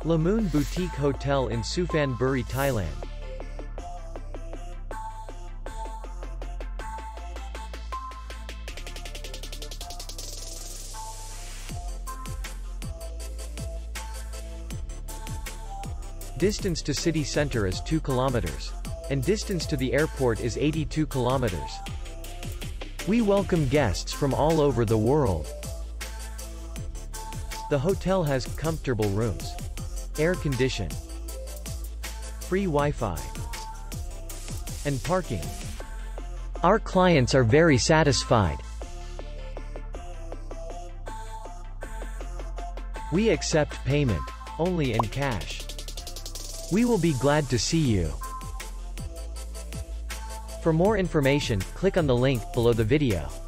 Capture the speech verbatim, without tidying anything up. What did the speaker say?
Lamoon Boutique Hotel in Suphan Buri, Thailand. Distance to city center is two kilometers. And distance to the airport is eighty-two kilometers. We welcome guests from all over the world. The hotel has comfortable rooms, air condition, free Wi-Fi, and parking. Our clients are very satisfied. We accept payment only in cash. We will be glad to see you. For more information, click on the link below the video.